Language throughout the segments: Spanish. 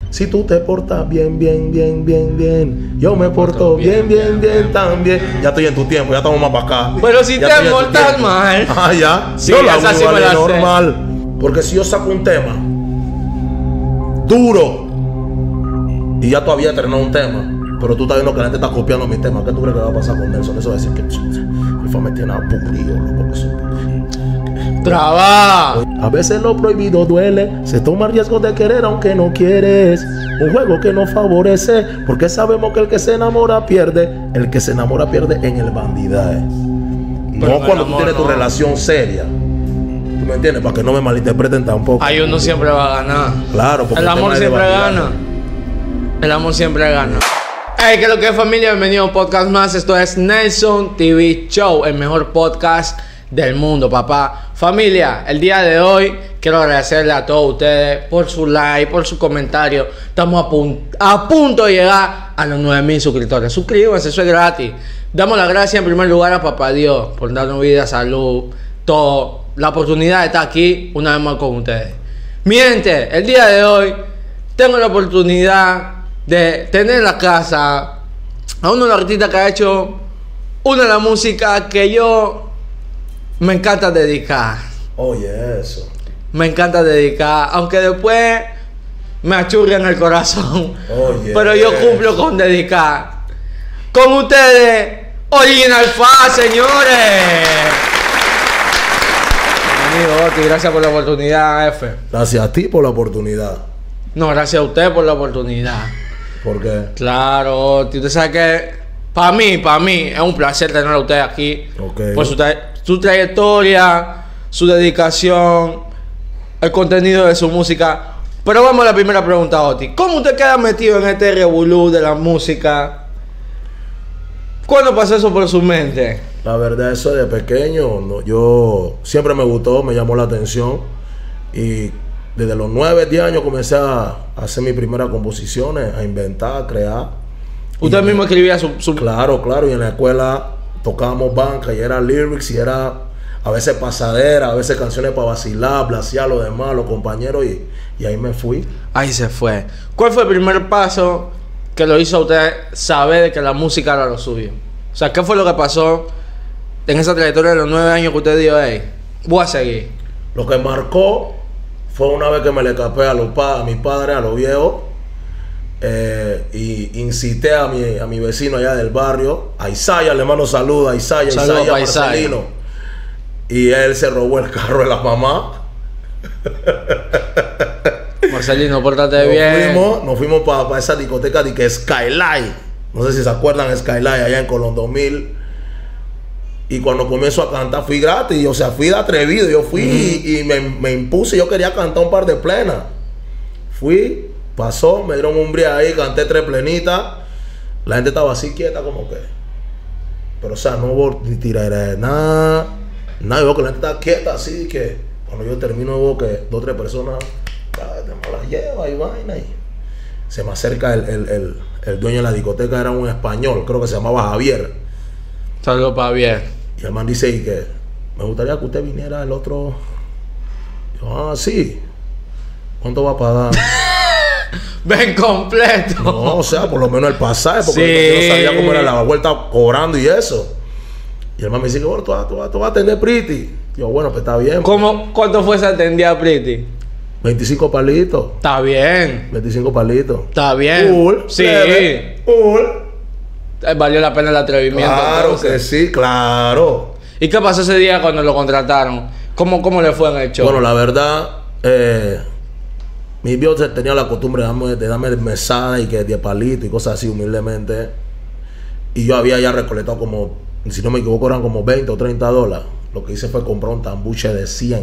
Si tú te portas bien, bien, bien, bien, bien, yo me porto bien, bien, bien, también. Ya estoy en tu tiempo, ya estamos más para acá. Pero si ya te portas mal. Ah, ya. Sí, yo lo hago esa sí me la sé. normal. Porque si yo saco un tema duro y ya todavía terminado un tema, pero tú estás viendo que la gente está copiando mi tema, ¿qué tú crees que va a pasar con Nelson? Eso va a decir que el fama tiene aburrido, loco, que son... Trabaja. A veces lo prohibido duele, se toma el riesgo de querer aunque no quieres. Un juego que nos favorece, porque sabemos que el que se enamora pierde. El que se enamora pierde en el bandidaje. No cuando tú tienes tu relación seria. ¿Tú me entiendes? Para que no me malinterpreten tampoco. Ahí uno siempre va a ganar. Claro, porque el amor siempre gana. El amor siempre gana. Hey, ¿qué es lo que es, familia? Bienvenido a un podcast más. Esto es Nelson TV Show, el mejor podcast del mundo, papá. Familia, el día de hoy quiero agradecerle a todos ustedes por su like, por su comentario. Estamos a punto de llegar a los 9,000 suscriptores. Suscríbanse, eso es gratis. Damos las gracias en primer lugar a Papá Dios por darnos vida, salud, todo. La oportunidad de estar aquí una vez más con ustedes. Mi gente, el día de hoy tengo la oportunidad de tener en la casa a uno de los artistas que ha hecho una de las músicas que yo me encanta dedicar. Oye, eso. Me encanta dedicar, aunque después me achurre en el corazón. Oye, pero yo cumplo con dedicar. Con ustedes, Original Fa, señores. Bienvenido, Oti. Gracias por la oportunidad, F. Gracias a ti por la oportunidad. No, gracias a usted por la oportunidad. ¿Por qué? Claro, Oti. Usted sabe que para mí es un placer tener a usted aquí. Okay. Por su trayectoria, su dedicación, el contenido de su música. Pero vamos a la primera pregunta, Oti. ¿Cómo usted queda metido en este revolú de la música? ¿Cuándo pasó eso por su mente? La verdad, eso de pequeño, no, yo siempre me gustó, me llamó la atención. Y desde los 9, 10 años comencé a hacer mis primeras composiciones, a inventar, a crear. ¿Usted mismo escribía su...? Claro, y en la escuela tocábamos banca y era lyrics y era a veces pasadera, a veces canciones para vacilar, blasear los demás, los compañeros y ahí me fui. Ahí se fue. ¿Cuál fue el primer paso que lo hizo a usted saber de que la música era lo suyo? O sea, ¿qué fue lo que pasó en esa trayectoria de los 9 años que usted dijo, hey, voy a seguir? Lo que marcó fue una vez que me le escapé a mis padres, a los viejos, y incité a mi vecino allá del barrio, a Isaiah, le mando saludos a Isaiah Marcelino, y él se robó el carro de la mamá. Marcelino, pórtate bien. Nos fuimos para esa discoteca de que Skyline, no sé si se acuerdan, Skyline allá en Colón 2000. Y cuando comienzo a cantar fui gratis, o sea, fui de atrevido. Yo fui y me impuse, yo quería cantar un par de plenas. Fui, pasó, me dieron un brillo ahí, canté 3 plenitas. La gente estaba así quieta como que. Pero o sea, no hubo ni tiradera, nada. Yo veo que la gente está quieta así que cuando yo termino veo que 2 o 3 personas me las lleva y vaina. Y se me acerca el dueño de la discoteca, era un español, creo que se llamaba Javier. Saludos para bien. Y el man dice y que me gustaría que usted viniera el otro. Yo, sí. ¿Cuánto va a pagar? Ven completo. No, o sea, por lo menos el pasaje, porque yo no sabía cómo era la vuelta cobrando y eso. Y el man me dice que bueno, tú vas a atender Pretty. Yo, bueno, pues está bien. ¿Cuánto fue esa atendida Pretty? 25 palitos. Está bien. 25 palitos. Está bien. Cool. Sí. Cool. Valió la pena el atrevimiento. Claro entonces. que sí, claro. ¿Y qué pasó ese día cuando lo contrataron? ¿Cómo le fue en el show? Bueno, la verdad, mi viejo tenía la costumbre de darme mesada y que 10 palitos y cosas así humildemente. Y yo había ya recolectado como, si no me equivoco, eran como 20 o 30 dólares. Lo que hice fue comprar un tambuche de 100.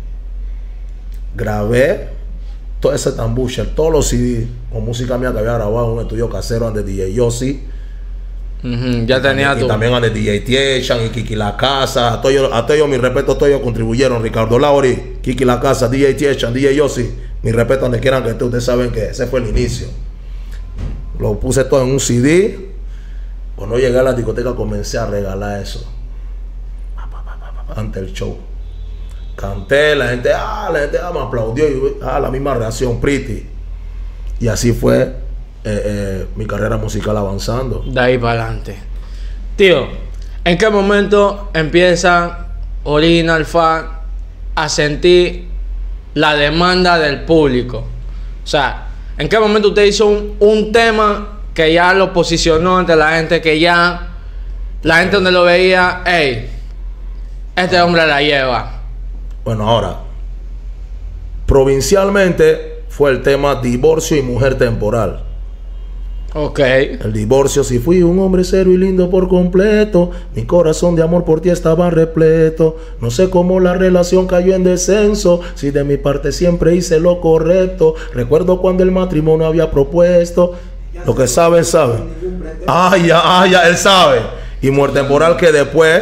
Grabé todo ese tambuche, todos los CD con música mía que había grabado en un estudio casero de DJ Yossi. Ya tenía y también a DJ Tiechan y Kiki La Casa. A todos ellos, mi respeto, todos ellos contribuyeron. Ricardo Lauri, Kiki La Casa, DJ Tiechan, DJ Yossi. Mi respeto donde quieran que ustedes saben que ese fue el inicio. Lo puse todo en un CD. Cuando llegué a la discoteca comencé a regalar eso. Ante el show. Canté, la gente me aplaudió y la misma reacción, Pretty. Y así fue mi carrera musical avanzando. De ahí para adelante. Tío, ¿en qué momento empieza Original Fan a sentir la demanda del público? O sea, ¿en qué momento usted hizo un tema que ya lo posicionó ante la gente, que ya la gente donde lo veía, hey, este hombre la lleva? Bueno, ahora, provincialmente fue el tema divorcio y mujer temporal. Ok. El divorcio, si fui un hombre serio y lindo por completo, mi corazón de amor por ti estaba repleto. No sé cómo la relación cayó en descenso, si de mi parte siempre hice lo correcto. Recuerdo cuando el matrimonio había propuesto. Lo que saben, saben. Ya, él sabe. Y muerte temporal que después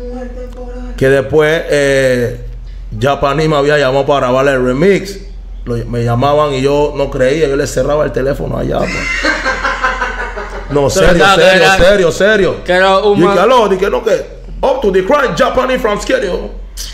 Japaní me había llamado para grabarle el remix. Me llamaban y yo no creía, yo le cerraba el teléfono allá, pues. No, serio. Que era un y que aló, dije no, que up to the crime, Japanese from schedule.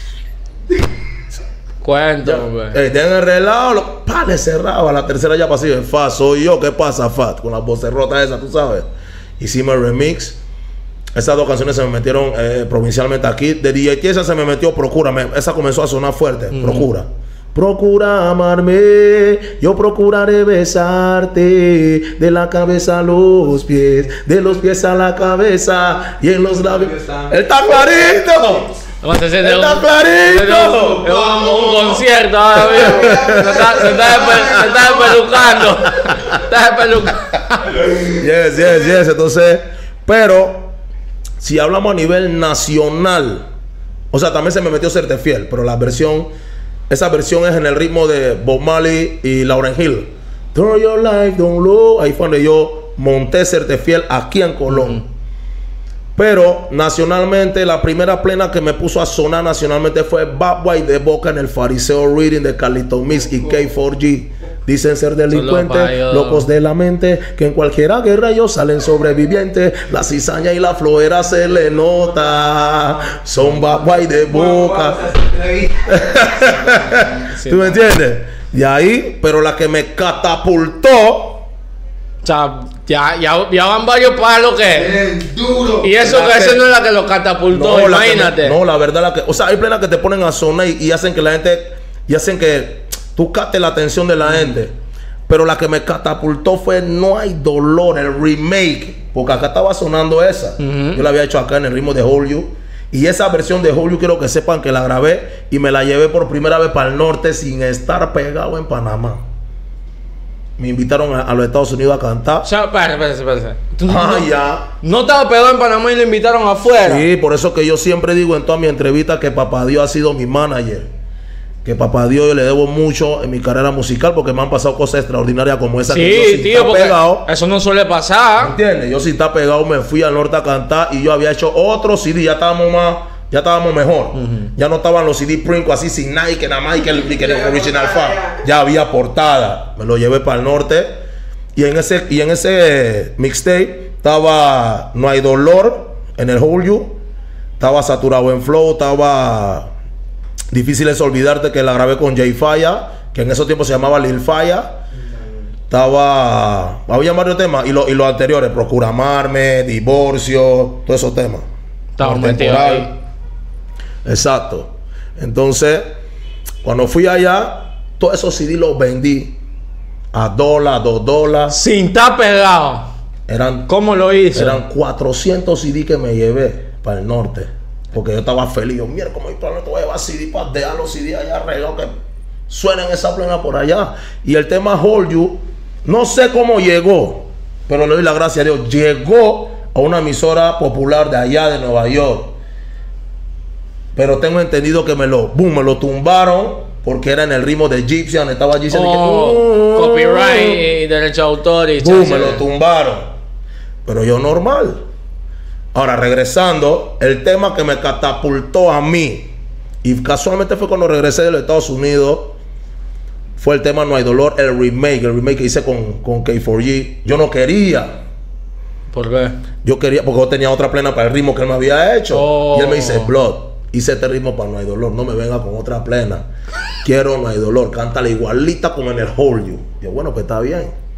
Cuéntame. Den el relajo, le cerraba. La tercera ya pasó. Fat, soy yo, ¿qué pasa, Fat? Con las voces rotas esas, tú sabes. Hicimos el remix. Esas dos canciones se me metieron provincialmente aquí. De DJ Tiesa se me metió Procúrame. Esa comenzó a sonar fuerte. Procura. Procura amarme, yo procuraré besarte, de la cabeza a los pies, de los pies a la cabeza y en los labios. ¡Él está clarito! ¡Está clarito! Es un concierto ahora mismo. Se está despelucando. Está despelucando. Yes. Entonces, pero si hablamos a nivel nacional, o sea, también se me metió Serte Fiel, pero esa versión es en el ritmo de Bob Marley y Lauryn Hill. Turn your life down low. Ahí fue donde yo monté Serte Fiel aquí en Colón. Pero nacionalmente, la primera plena que me puso a sonar nacionalmente fue Bad Boy de Boca en el Fariseo Reading de Carlito Mix y K4G. Dicen ser delincuentes, locos de la mente, que en cualquier guerra ellos salen sobrevivientes. La cizaña y la flojera se le nota. Son Bad Boy de Boca. ¿Tú me entiendes? Y ahí, pero la que me catapultó. O sea, ya van varios palos que. Duro. Y eso que esa no es la que lo catapultó, no, imagínate. La verdad, o sea, hay plenas que te ponen a sonar y hacen que la gente. Y hacen que tú captes la atención de la gente. Pero la que me catapultó fue No Hay Dolor, el remake. Porque acá estaba sonando esa. Yo la había hecho acá en el ritmo de Hold You. Y esa versión de Hold You quiero que sepan que la grabé y me la llevé por primera vez para el norte sin estar pegado en Panamá. Me invitaron a los Estados Unidos a cantar. O sea, espérate. Ya. No estaba pegado en Panamá y lo invitaron afuera. Sí, por eso que yo siempre digo en todas mis entrevistas que Papá Dios ha sido mi manager. Que Papá Dios yo le debo mucho en mi carrera musical porque me han pasado cosas extraordinarias como esa. Sí, que yo tío, porque pegado, eso no suele pasar. ¿entiendes? Yo si está pegado me fui al norte a cantar y yo había hecho otro CD, ya estábamos mejor. Ya no estaban los CD Princo así sin Nike, nada más y que el Original Fan. Ya había portada. Me lo llevé para el norte y en ese mixtape estaba No Hay Dolor en el Hold You, estaba Saturado en Flow, estaba Difícil es olvidarte, que la grabé con Jay Faya, que en esos tiempos se llamaba Lil Faya. Había varios temas y los anteriores, Procura Amarme, Divorcio, todos esos temas. Estaba metido ahí. Exacto. Entonces, cuando fui allá, todos esos CD los vendí a $1, $2. Sin estar pegado. ¿Cómo lo hizo? Eran 400 CD que me llevé para el norte. Porque yo estaba feliz. Yo, mira, como yo te voy a llevar CD para dejar los CD allá arreglados, que suenen esa plena por allá. Y el tema Hold You, no sé cómo llegó, pero le doy la gracia a Dios. Llegó a una emisora popular de allá de Nueva York. Pero tengo entendido que me lo tumbaron porque era en el ritmo de Gypsy, donde estaba Gypsy. Copyright y derecho de autor y me lo tumbaron. Pero yo normal. Ahora, regresando, el tema que me catapultó a mí, y casualmente fue cuando regresé de los Estados Unidos, fue el tema No Hay Dolor, el remake que hice con K4G. Yo no quería. ¿Por qué? Yo quería, porque yo tenía otra plena para el ritmo que él me había hecho. Y él me dice, Blood, hice este ritmo para No Hay Dolor, no me venga con otra plena. Quiero No Hay Dolor, cántala igualita como en el Hold You. Yo, bueno, pues está bien.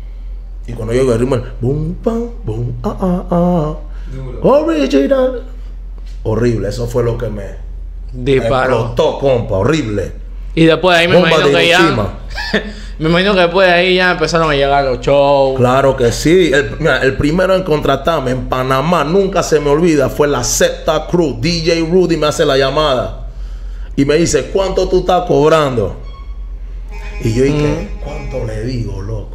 Y cuando yo oigo el ritmo, el boom, pam, boom, original. Horrible, eso fue lo que me disparó. Explotó, compa, horrible. Y después de ahí me Bomba imagino de que Hiroshima. ya... me imagino que después de ahí ya empezaron a llegar los shows. Claro que sí. Mira, el primero en contratarme en Panamá, nunca se me olvida, fue la Septa Crew. DJ Rudy me hace la llamada. Y me dice, ¿cuánto tú estás cobrando? Y yo dije, ¿cuánto le digo, loco?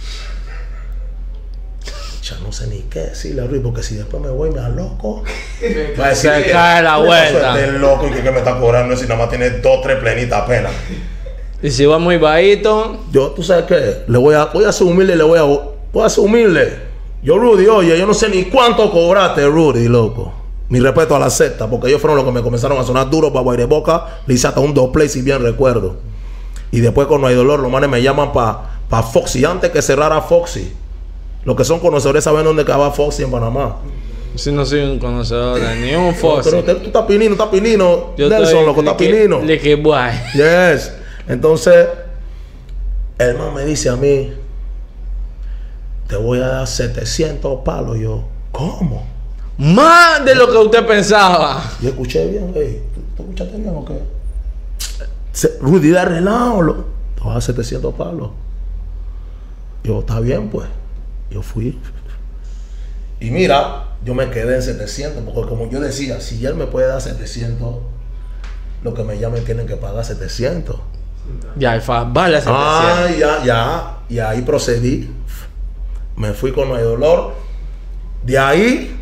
Ya no sé ni qué decirle a Rudy, porque si después me voy me aloco. Va a decir, Se cae la vuelta. Este loco y que me está cobrando si nada más tiene 2, 3 plenitas apenas. Y si va muy bajito... Yo, ¿tú sabes qué? Voy a ser humilde y voy a ser humilde. Yo, Rudy, oye, yo no sé ni cuánto cobraste, Rudy, loco. Mi respeto a la secta, porque ellos fueron los que me comenzaron a sonar duro para Guaireboca. Le hice hasta un doble, si bien recuerdo. Y después, con No Hay Dolor, los manes me llaman para Foxy. Antes que cerrara Foxy. Los que son conocedores saben dónde acaba Foxy en Panamá. Si no soy un conocedor de ni un Foxy. Pero tú estás pinino. Yo Nelson, loco, estás pinino. Licky boy. Yes. Entonces, el man me dice a mí, te voy a dar 700 palos. Yo, ¿cómo? Más de lo que usted pensaba. Yo escuché bien, hey, ¿tú escuchaste bien o qué? Rudy de relajo, te voy a dar 700 palos. Yo, está bien, pues. Yo fui. Y mira, yo me quedé en 700, porque como yo decía, si él me puede dar 700, lo que me llamen tienen que pagar 700. Ya, vale 700. Ya. Y ahí procedí. Me fui con No Hay Dolor. De ahí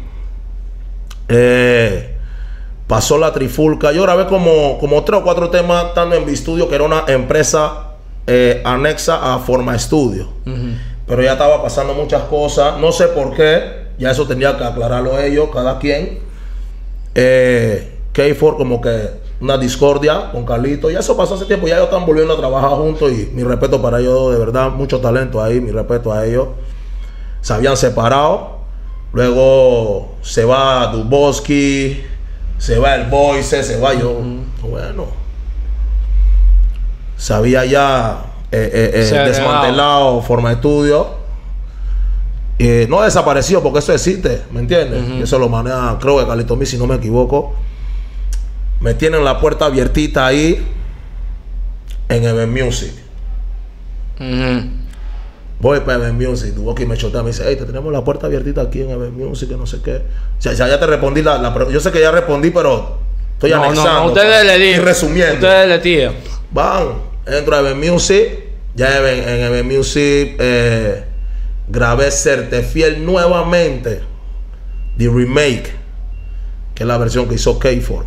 pasó la trifulca. Yo grabé como 3 o 4 temas estando en B-Studio, que era una empresa anexa a Forma Studio. Pero ya estaba pasando muchas cosas. No sé por qué. Ya eso tenía que aclararlo ellos, cada quien. K4 como que una discordia con Carlito. Ya eso pasó hace tiempo. Ya ellos están volviendo a trabajar juntos. Y mi respeto para ellos, de verdad. Mucho talento ahí. Mi respeto a ellos. Se habían separado. Luego se va Duboski. Se va el Boyce. Se va yo. Bueno. Se había ya desmantelado Forma Estudio. No desapareció porque eso existe, ¿me entiendes? Eso lo maneja, creo que Carlito Mí, si no me equivoco. Me tienen la puerta abiertita ahí en Event Music. Voy para Event Music, Duboski me chotea, me dice, hey, te tenemos la puerta abiertita aquí en Event Music, que no sé qué. O sea, ya te respondí la pregunta. Yo sé que ya respondí, pero estoy anexando. No, ustedes le digo. Y resumiendo. Ustedes le tiran. Van, entro a Event Music. Ya en Event Music grabé Serte Fiel nuevamente. The Remake, que es la versión que hizo K4.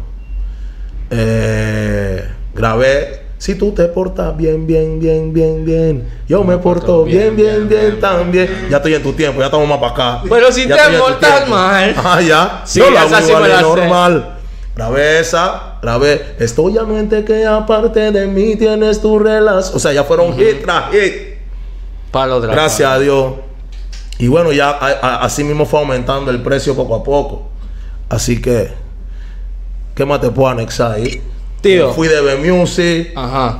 Grabé Si tú te portas bien, yo me porto bien también. Ya estoy en tu tiempo, ya estamos más para acá. Pero si ya te portas mal. Ya. Sí, no, la esa sí me la normal. Grabé esa, Estoy a mente que aparte de mí tienes tu relación. O sea, ya fueron hit tras hit. Gracias a Dios. Y bueno, ya así mismo fue aumentando el precio poco a poco. Así que, ¿qué más te puedo anexar ahí? Tío. Fui de B-Music. Ajá.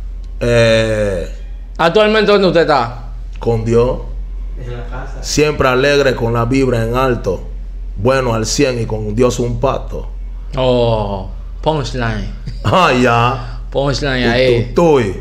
¿Actualmente dónde usted está? Con Dios. En la casa. Siempre alegre, con la vibra en alto. Bueno al 100 y con Dios un pacto. Oh, punchline. Ya. Punchline ahí. Tú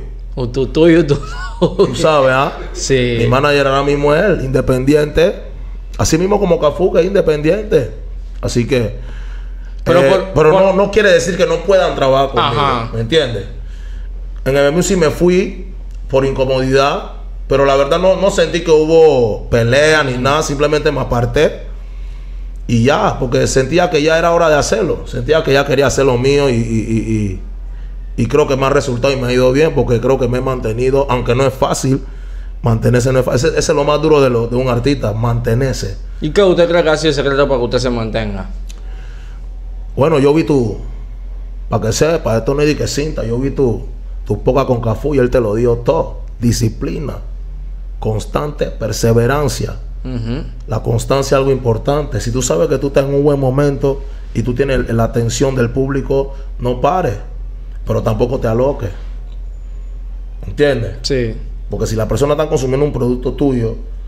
sabes, Sí. Mi manager ahora mismo es él, independiente. Así mismo como Cafú, que es independiente. Así que... Pero no quiere decir que no puedan trabajar conmigo. Ajá. ¿Me entiendes? En el music me fui por incomodidad. Pero la verdad no sentí que hubo pelea ni nada. Simplemente me aparté. Y ya, porque sentía que ya era hora de hacerlo. Sentía que ya quería hacer lo mío y creo que me ha resultado y me ha ido bien, porque creo que me he mantenido, aunque no es fácil, mantenerse no es fácil. Ese es lo más duro de un artista, mantenerse. ¿Y qué usted cree que ha sido el secreto para que usted se mantenga? Bueno, yo vi para que sepa, esto no es de que cinta, yo vi tu poca con Cafú y él te lo dio todo. Disciplina, constante, perseverancia. La constancia es algo importante. Si tú sabes que tú estás en un buen momento y tú tienes la atención del público, no pares, pero tampoco te aloques. ¿Entiendes? Sí. Porque si la persona está consumiendo un producto tuyo,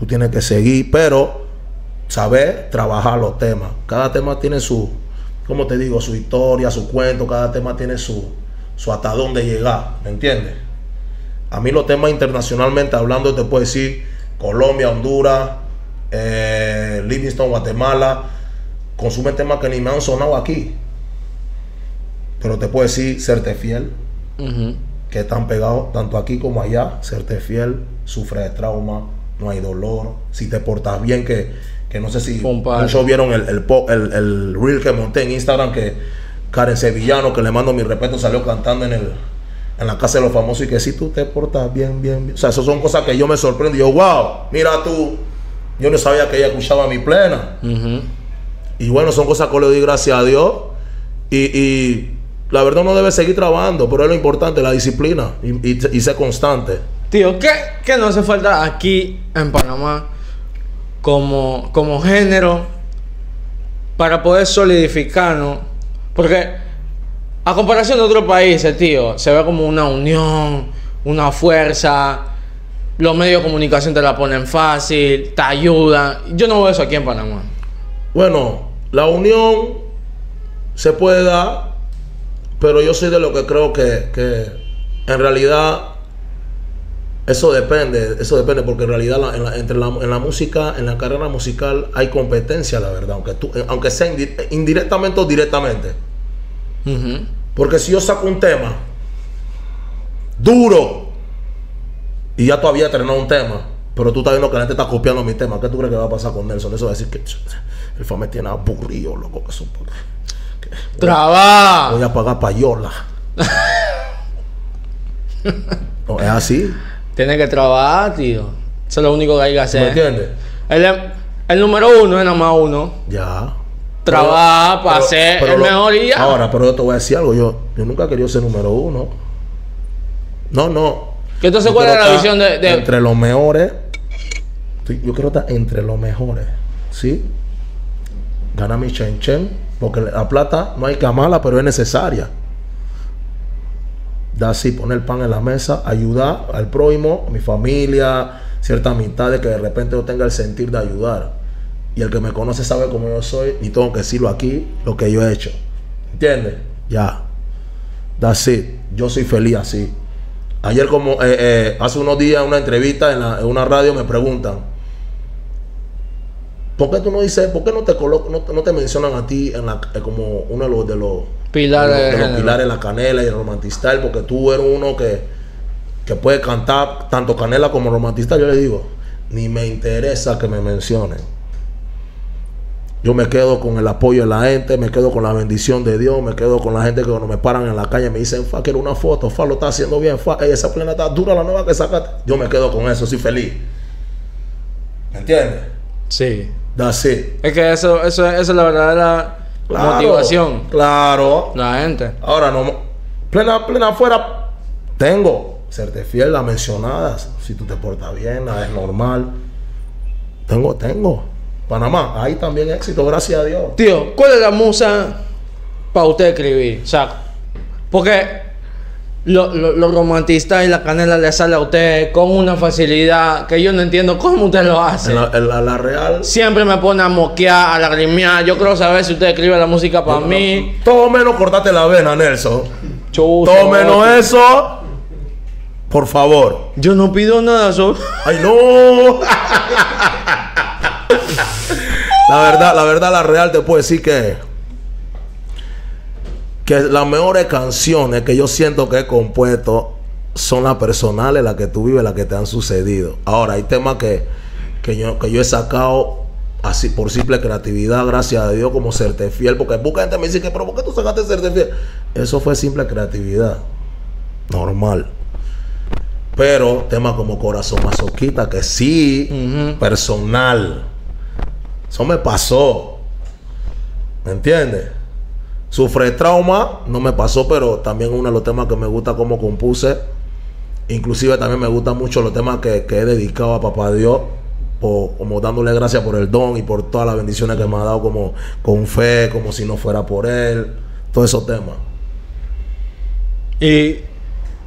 Tú tienes que seguir, pero saber trabajar los temas. Cada tema tiene su, ¿cómo te digo? Su historia, su cuento. Cada tema tiene su hasta dónde llegar, ¿me entiendes? A mí los temas internacionalmente hablando, te puedo decir Colombia, Honduras, Livingston, Guatemala, consumen temas que ni me han sonado aquí. Pero te puedo decir Serte Fiel, que están pegados tanto aquí como allá. Serte Fiel, Sufre de Trauma, No Hay Dolor, Si Te Portas Bien, que no sé si muchos vieron el reel que monté en Instagram, que Karen Sevillano, que le mando mi respeto, salió cantando en la Casa de los Famosos, y que si tú te portas bien, bien, bien. O sea, esas son cosas que yo me sorprendo. Y yo, wow, mira tú, yo no sabía que ella escuchaba Mi Plena. Y bueno, son cosas que le doy gracias a Dios. Y la verdad uno debe seguir trabajando, pero es lo importante, la disciplina y ser constante. Tío, ¿qué nos hace falta aquí en Panamá como género para poder solidificarnos? Porque a comparación de otros países, tío, se ve como una unión, una fuerza. Los medios de comunicación te la ponen fácil, te ayudan. Yo no veo eso aquí en Panamá. Bueno, la unión se puede dar, pero yo soy de lo que creo que en realidad eso depende, porque en realidad en la música, en la carrera musical hay competencia, la verdad, aunque sea indirectamente o directamente. Porque si yo saco un tema duro y ya todavía entrenado un tema, pero tú estás viendo que la gente está copiando mi tema, ¿qué tú crees que va a pasar con Nelson? Eso va a decir que el fan me tiene aburrido, loco. ¡Trabaja! Voy a pagar payola. No, es así. Tiene que trabajar, tío. Eso es lo único que hay que hacer. ¿Me entiendes? El número uno es nada más uno. Ya. Trabaja para ser el mejor y ya. Ahora, pero yo te voy a decir algo. Yo nunca he querido ser número uno. No. ¿Qué entonces cuál es la visión de...? Entre los mejores. Yo quiero estar entre los mejores. ¿Sí? Gana mi chen. Porque la plata no hay que amarla, pero es necesaria. Da así, poner el pan en la mesa, ayudar al prójimo, a mi familia, ciertas amistades, que de repente yo tenga el sentir de ayudar. Y el que me conoce sabe cómo yo soy, y tengo que decirlo aquí, lo que yo he hecho. ¿Entiendes? Ya. That's it. Yo soy feliz así. Ayer, como hace unos días, en una entrevista en una radio, me preguntan: ¿por qué tú no dices, por qué no te mencionan a ti como uno de los pilares en la canela y el romantistal? Porque tú eres uno que puede cantar tanto canela como romantistal. Yo le digo, ni me interesa que me mencionen. Yo me quedo con el apoyo de la gente, me quedo con la bendición de Dios, me quedo con la gente que cuando me paran en la calle me dicen: fa, quiero una foto, fa, lo está haciendo bien, fa, esa plena está dura, la nueva que sacaste. Yo me quedo con eso, soy feliz. ¿Me entiendes? Sí. That's it. Es que eso es la verdadera motivación. Claro. La gente. Ahora no. Plena afuera. Tengo. Serte Fiel, las mencionadas. Si tú te portas bien, nada es normal. Tengo. Panamá, ahí también éxito, gracias a Dios. Tío, ¿cuál es la musa para usted escribir? O sea, porque lo romantista y la canela le sale a usted con una facilidad que yo no entiendo cómo usted lo hace. La real. Siempre me pone a moquear, a lagrimear. Yo quiero saber si usted escribe la música para mí. Todo menos cortarte la vena, Nelson. Chuzo, todo menos eso. Por favor. Yo no pido nada, ¡Ay, no! La verdad, la real te puedo decir que las mejores canciones que yo siento que he compuesto son las personales, las que tú vives, las que te han sucedido. Ahora, hay temas que yo he sacado así por simple creatividad, gracias a Dios, como Serte Fiel, porque mucha gente me dice que, pero ¿por qué tú sacaste Serte Fiel? Eso fue simple creatividad, normal. Pero temas como Corazón Masoquista, que sí, personal. Eso me pasó. ¿Me entiendes? Sufre de Trauma, no me pasó, pero también uno de los temas que me gusta como compuse. Inclusive también me gustan mucho los temas que he dedicado a Papá Dios, como dándole gracias por el don y por todas las bendiciones que me ha dado, como con fe, como si no fuera por él. Todos esos temas. Y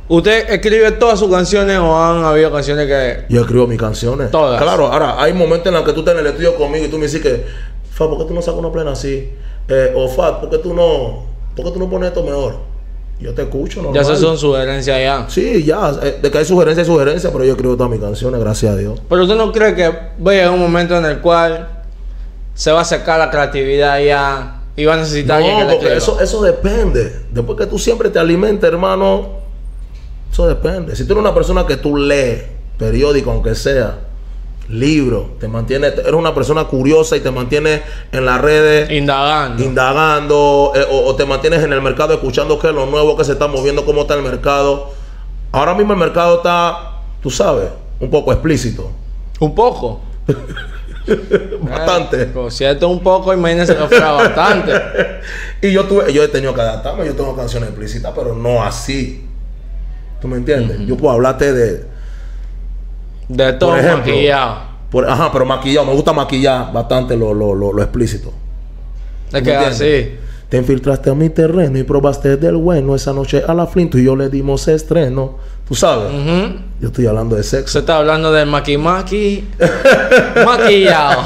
¿Usted escribe todas sus canciones o han habido canciones que...? Yo escribo mis canciones. Todas. Claro, ahora, hay momentos en los que tú estás en el estudio conmigo y tú me dices que, Fat, ¿por qué tú no sacas una plena así? O Fat, ¿por qué tú no pones esto mejor? Yo te escucho, ¿no? Ya esas son sugerencias ya. Sí, ya. De que hay sugerencias, pero yo escribo todas mis canciones, gracias a Dios. Pero usted no cree que va a llegar un momento en el cual se va a sacar la creatividad ya y va a necesitar alguien que No, le porque escriba? eso depende. Después que tú siempre te alimentes, hermano, eso depende. Si tú eres una persona que tú lees periódico, aunque sea, libro, te mantiene, eres una persona curiosa y te mantienes en las redes indagando, o te mantienes en el mercado escuchando qué es lo nuevo que se está moviendo, cómo está el mercado. Ahora mismo el mercado está, tú sabes, un poco explícito. ¿Un poco? Bastante. Por cierto, un poco, imagínense que fuera bastante. Y yo he tenido que adaptarme. Yo tengo canciones explícitas, pero no así. ¿Tú me entiendes? Yo puedo hablarte de todo por ejemplo, maquillado. Pero maquillado. Me gusta maquillar bastante lo explícito. Es que así. Te infiltraste a mi terreno y probaste del bueno. Esa noche a la Flint y yo le dimos estreno. ¿Tú sabes? Yo estoy hablando de sexo. Se está hablando del maqui maquillado.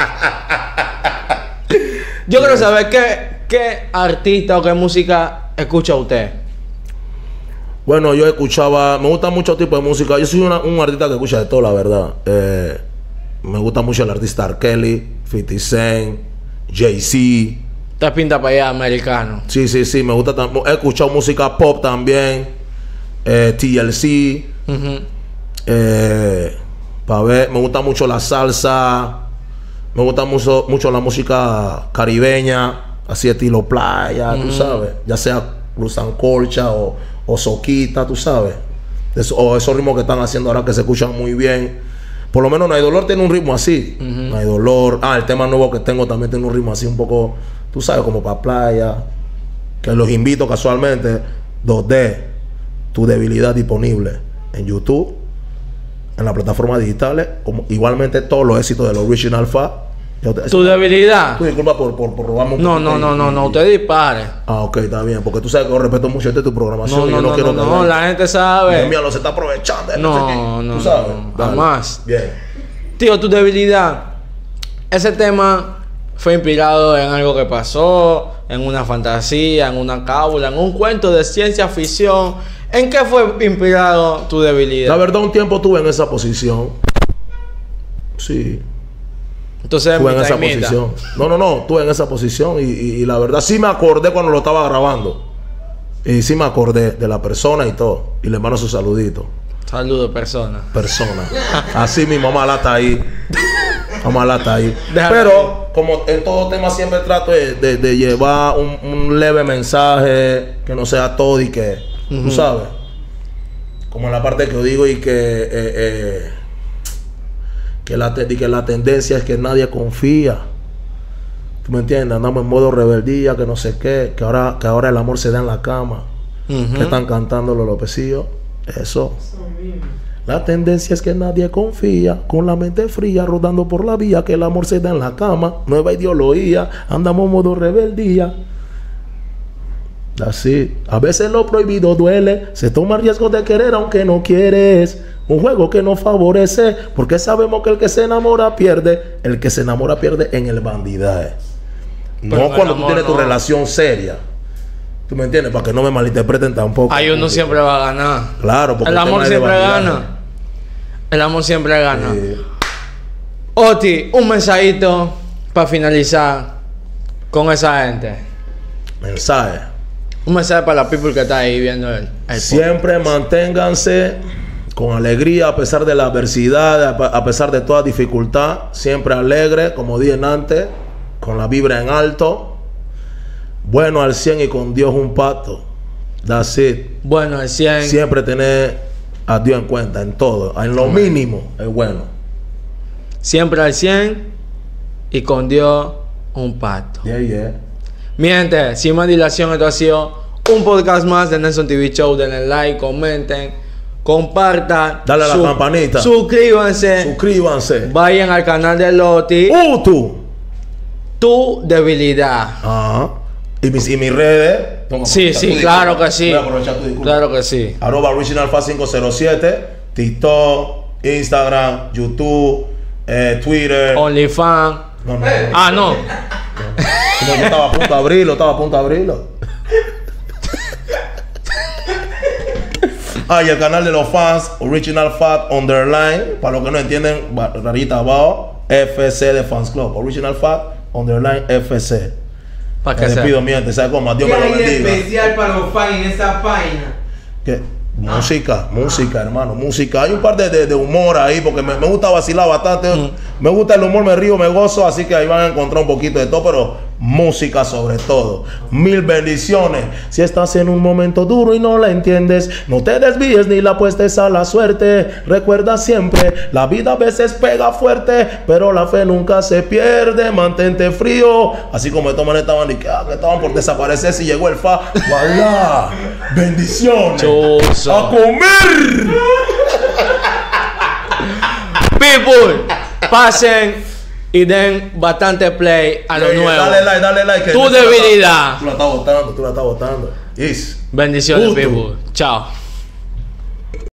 Yo quiero saber qué artista o qué música escucha usted. Bueno, yo escuchaba... Me gusta mucho tipo de música. Yo soy un artista que escucha de todo, la verdad. Me gusta mucho el artista R. Kelly, 50 Cent, Jay-Z. Te pinta para allá, americano. Sí. Me gusta... He escuchado música pop también. TLC. Pa' ver... Me gusta mucho la salsa. Me gusta mucho la música caribeña. Así estilo playa, tú sabes. Ya sea Cruz Ancorcha o soquita, tú sabes. O esos ritmos que están haciendo ahora que se escuchan muy bien. Por lo menos No Hay Dolor tiene un ritmo así. No Hay Dolor. El tema nuevo que tengo también tiene un ritmo así un poco, tú sabes, como para playa. Que los invito casualmente. 2D, Tu Debilidad, disponible en YouTube, en las plataformas digitales, como igualmente todos los éxitos del Original Fat. ¿Tu debilidad? Tú disculpa por robarme un No, usted dispare. Ok, está bien, porque tú sabes que yo respeto mucho tu programación y yo no quiero que la gente sabe. Mira, lo se está aprovechando. No, tú sabes. Jamás. Bien. Tío, Tu Debilidad. Ese tema fue inspirado en algo que pasó, en una fantasía, en una cábula, en un cuento de ciencia ficción. ¿En qué fue inspirado Tu Debilidad? La verdad, un tiempo estuve en esa posición. Sí. Entonces, estuve en esa posición. No, estuve en esa posición y la verdad sí me acordé cuando lo estaba grabando. Y sí me acordé de la persona y todo. Y le mando su saludito. Saludos, persona. Así mi mamá la está ahí. Pero como en todo tema siempre trato de llevar un leve mensaje que no sea todo y que, tú sabes, como en la parte que yo digo y que la tendencia es que nadie confía. ¿Tú me entiendes? Andamos en modo rebeldía, que no sé qué, que ahora el amor se da en la cama. Que están cantando los Lopecillos. Eso. La tendencia es que nadie confía, con la mente fría, rodando por la vía, que el amor se da en la cama. Nueva ideología, andamos en modo rebeldía. Así. A veces lo prohibido duele, se toma riesgo de querer aunque no quieres. Un juego que no favorece, porque sabemos que el que se enamora pierde. El que se enamora pierde en el bandidaje. No cuando tú tienes tu relación seria. ¿Tú me entiendes? Para que no me malinterpreten tampoco. Ahí uno siempre va a ganar. Claro, porque el amor siempre gana. El amor siempre gana. Oti, un mensajito para finalizar con esa gente. Mensaje. Un mensaje para la people que está ahí viendo el siempre manténganse con alegría a pesar de la adversidad, a pesar de toda dificultad. Siempre alegre, como dije antes, con la vibra en alto. Bueno al 100 y con Dios un pacto. That's it. Bueno al 100. Siempre tener a Dios en cuenta en todo. En lo mínimo es bueno. Siempre al 100 y con Dios un pacto. Mi gente, sin más dilación, esto ha sido un podcast más de Nelson TV Show. Denle like, comenten, compartan. Dale a la campanita. Suscríbanse. Vayan al canal de Loti. Tu Debilidad. Y mis redes, Toma, Sí, aprovecha sí, tu claro disculpa. que sí. Voy a aprovechar tu disculpa. Claro que sí. @OriginalFat507, TikTok, Instagram, YouTube, Twitter. OnlyFans. No, no, Ah, no. no, yo estaba a punto de abrirlo, y el canal de los fans, Original Fat Underline, para los que no entienden, rarita abajo, FC de Fans Club, Original Fat Underline FC. Para Me que despido, sea. mi gente, ¿sabes cómo? Dios ¿Qué me lo hay de bendiga. especial para los fans en esa página? ¿Qué? Música, hermano, música. Hay un par de humor ahí, porque me gusta vacilar bastante. Me gusta el humor, me río, me gozo, así que ahí van a encontrar un poquito de todo, pero música sobre todo. Mil bendiciones. Si estás en un momento duro y no la entiendes, no te desvíes ni la apuestes a la suerte. Recuerda siempre, la vida a veces pega fuerte, pero la fe nunca se pierde. Mantente frío. Así como estos manes estaban, que estaban por desaparecer si llegó el fa. ¡Voilà! Bendiciones. Chuzo. ¡A comer! People, pasen y den bastante play a lo nuevo. Dale like. Que Tu debilidad. Tú la estás botando. Is. Bendiciones, Puto. people. Chao.